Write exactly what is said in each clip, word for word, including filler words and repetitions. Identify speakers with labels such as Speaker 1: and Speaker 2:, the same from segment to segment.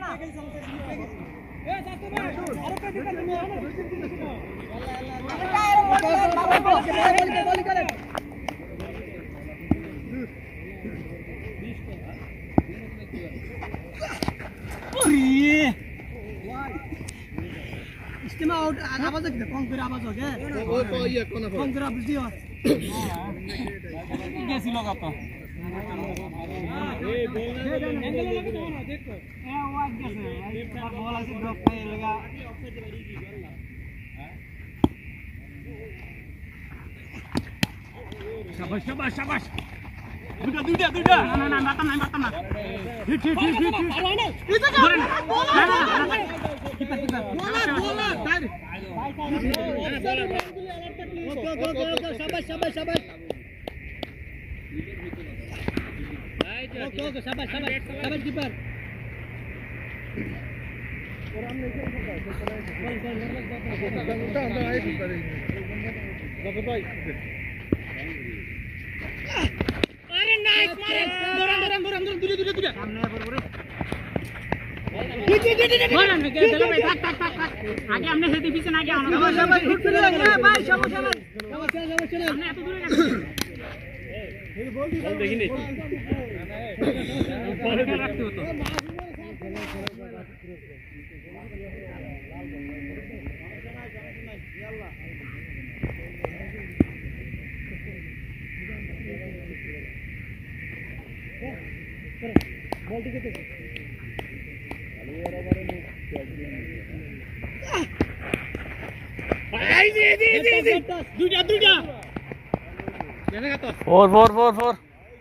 Speaker 1: इस्तेमा out आवाज है कौन फिर आवाज हो गया वो तो ये कौन है कौन फिर आप बुझियो कैसी लगा तो ये बोल एंगल लगा तो ना देखो ए आवाज कैसे एक बार बॉल ऐसे ड्रॉप पे लगा शाबाश शाबाश शाबाश दुटा दुटा दुटा ना ना ना मारता ना मारता ना hit hit hit hit itu kan bola kita kita bola bola tarik oke oke oke oke sabar sabar sabar oke oke sabar sabar sabar kiper orang नहीं उठा उठा आए किपर बाबू भाई अरे नाइस मारे dorang dorang dorang dorang tujuh tujuh tujuh सामने बरोबर बोलन के चलो भाई टक टक टक आगे हमने से डिवीजन आगे आना शाबाश शाबाश गुड प्ले है भाई शाबाश शाबाश शाबाश शाबाश चलो हमने तो दूर गए मेरी बॉल दी बॉल देखी नहीं बॉल क्या रखते हो तो बॉल टिके थे इजी इजी इजी इजी दुजा दुजा जाने का तो
Speaker 2: फोर फोर फोर फोर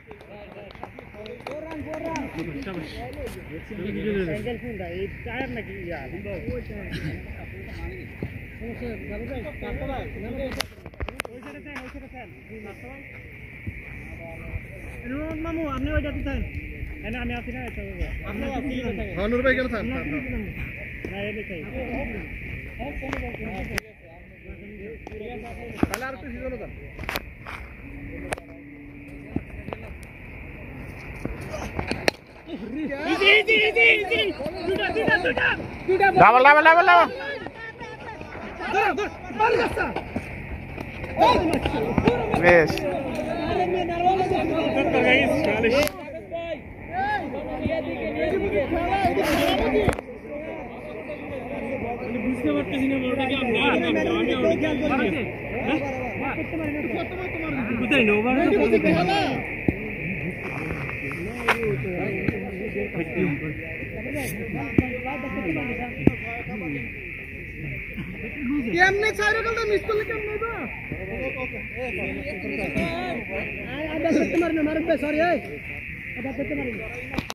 Speaker 1: फोरन फोरन शाबाश एंगल फुल है टायर ना की यार ओसे बाबू भाई काटो भाई ओइसे रहते हैं ओइसे रहते हैं अनुमान मामू आपने वजह तो था है ना हमें आती ना तो आपने आती है हाँ नूर भाई क्या था ना ये नहीं चाहिए कलर तो सीजन होता इजी इजी इजी इजी दुटा दुटा दुटा दुटा
Speaker 2: डबल डबल डबल डबल
Speaker 1: दर दर मार गस्ता
Speaker 2: बेस
Speaker 1: अरे मैं नरवाला तो गाइस चालीस बुझते वक्त किसी ने बोला कि हम नहीं हैं बुझते नो बार ये हमने चारों कल तो मिस कर लिया हमने तो आधा बच्चे मारने मारने सॉरी है आधा बच्चे मारने